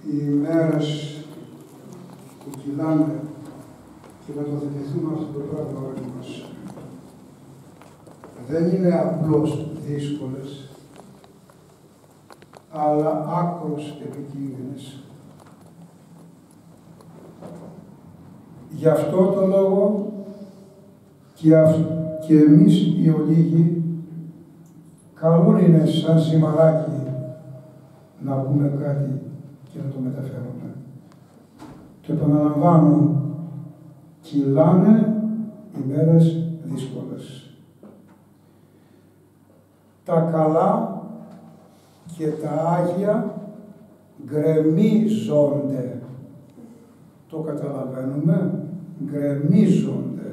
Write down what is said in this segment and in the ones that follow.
οι ημέρες που κυλάνε και να τοποθετηθούμε αυτό το πράγμα όλοι μας δεν είναι απλώς δύσκολες, αλλά άκρως επικίνδυνες. Γι' αυτό το λόγο και εμείς οι ολίγοι καλούν είναι σαν σημαράκι να πούμε κάτι και να το μεταφέρουμε. Το επαναλαμβάνω, κυλάνε ημέρες δύσκολες. Τα καλά και τα Άγια γκρεμίζονται. Το καταλαβαίνουμε, γκρεμίζονται.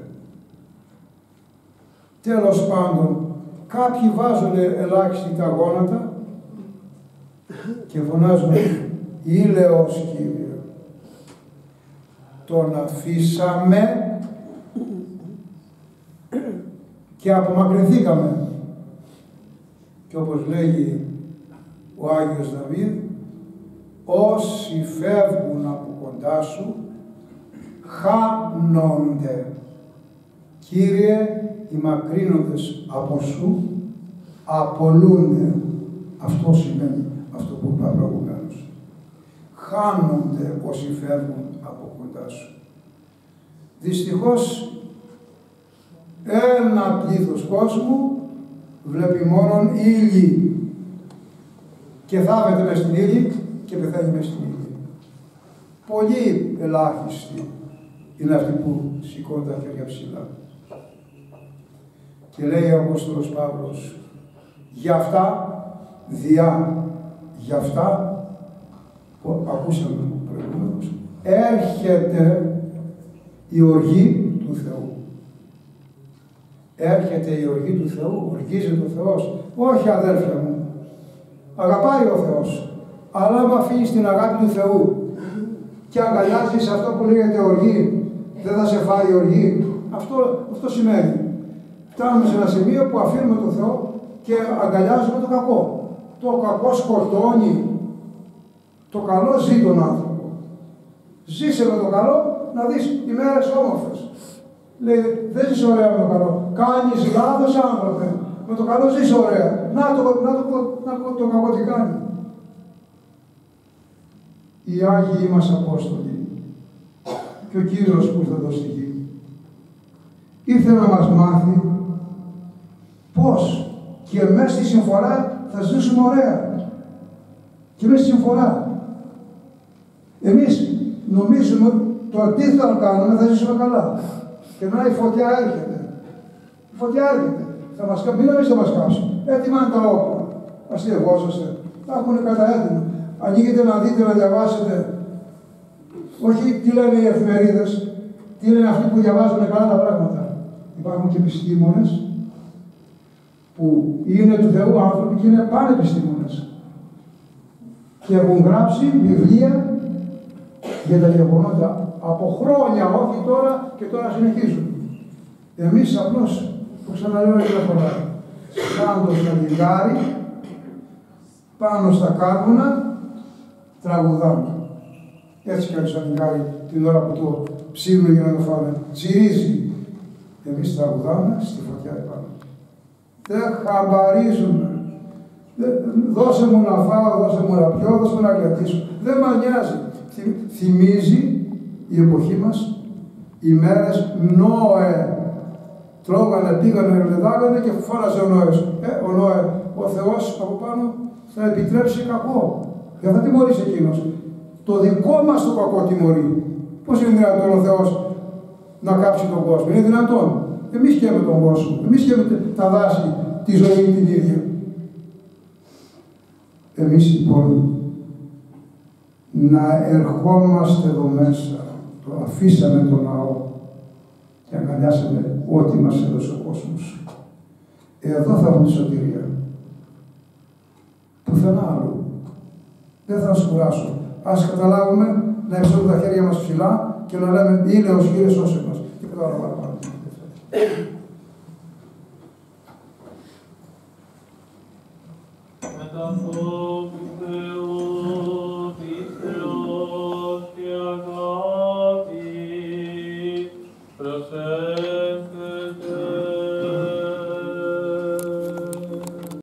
Τέλος πάντων, κάποιοι βάζουν ελάχιστη τα γόνατα και φωνάζουν «Ήλαιος Κύριε». Τον αφήσαμε και απομακρυνθήκαμε. Και όπως λέγει ο Άγιος Δαβίδ, όσοι φεύγουν από κοντά σου, χάνονται. Κύριε, οι μακρύνοντες από σου απολούνται. Αυτό σημαίνει αυτό που είπα προηγουμένως. Χάνονται όσοι φεύγουν από κοντά σου. Δυστυχώς, ένα πλήθος κόσμου βλέπει μόνον ύλη και θάβεται μες στην ύλη και πεθαίνει μες στην ύλη. Πολύ ελάχιστοι είναι αυτοί που σηκώνουν τα χέρια ψηλά. Και λέει ο Απόστολος Παύλος, για αυτά που ακούσαμε προηγουμένως, έρχεται η οργή του Θεού. Έρχεται η οργή του Θεού, οργίζεται ο Θεός. Όχι αδέλφια μου, αγαπάει ο Θεός, αλλά άμα αφήνεις την αγάπη του Θεού και αγκαλιάζεις αυτό που λέγεται οργή, δεν θα σε φάει η οργή. Αυτό σημαίνει. Φτάνουμε σε ένα σημείο που αφήνουμε τον Θεό και αγκαλιάζουμε το κακό. Το κακό σκορτώνει. Το καλό ζει τον άνθρωπο. Ζήσε με το καλό να δεις ημέρες όμορφες. Λέει, δεν ζεις ωραία με το καλό. Κάνεις λάθος άνθρωπε. Με το καλό ζεις ωραία. Να το κακό τι κάνει. Οι Άγιοι μας Απόστολοι και ο Κύριος που ήρθε εδώ στη γη ήθελε να μας μάθει πώς και μέσα στη συμφορά θα ζήσουμε ωραία. Και μέσα στη συμφορά. Εμείς νομίζουμε το αντίθετο να κάνουμε θα ζήσουμε καλά. Και να η φωτιά έρχεται. Η φωτιά έρχεται. Μην νομίζετε θα μας κάψει. Έτοιμα είναι τα όπλα. Αστειευόσαστε. Τα έχουν κατά έτοιμα. Ανοίγετε να δείτε, να διαβάσετε. Όχι τι λένε οι εφημερίδες, τι λένε αυτοί που διαβάζουν καλά τα πράγματα. Υπάρχουν και επιστήμονες που είναι του Θεού άνθρωποι και είναι πανεπιστήμονες. Και έχουν γράψει βιβλία για τα γεγονότα από χρόνια, όχι τώρα και τώρα συνεχίζουν. Εμείς απλώς, το ξαναλέω μια φορά, σαν το σαλιγκάρι, πάνω στα κάρβουνα, τραγουδάμε. Έτσι κάνει το σαλιγκάρι την ώρα που το ψήνουν για να το φάνε. Τσιρίζει. Εμείς τραγουδάμε στη φωτιά επάνω. Δεν χαμπαρίζουμε. Δώσε μου να φάω, δώσε μου να πιω, δώσε μου να κρατήσω. Δεν μας νοιάζει. Θυμίζει η εποχή μας ημέρες Νόε. Τρώγανε, πήγανε, γλεντάγανε και φώναζε ο Νόες. Ο Νόε, ο Θεός από πάνω θα επιτρέψει κακό. Δεν θα τιμωρήσει εκείνος. Το δικό μας το κακό τιμωρεί. Πώς είναι δυνατόν ο Θεός να κάψει τον κόσμο? Είναι δυνατόν. Εμείς καίμε τον κόσμο. Εμείς καίμε τα δάση, τη ζωή την ίδια. Εμείς λοιπόν να ερχόμαστε εδώ μέσα. Το αφήσαμε τον ναό και αγκαλιάσαμε ό,τι μας έδωσε ο κόσμος. Εδώ θα βρουν σωτηρία. Πουθενά άλλο. Δεν θα μας κουράσω. Ας καταλάβουμε να υψώνουμε τα χέρια μας ψηλά και να λέμε «Ήλαιος Κύριε, σώσε μας». Και πέρα παραπάνω. Μεταφόπου Θεού, Θεό, Προσέ.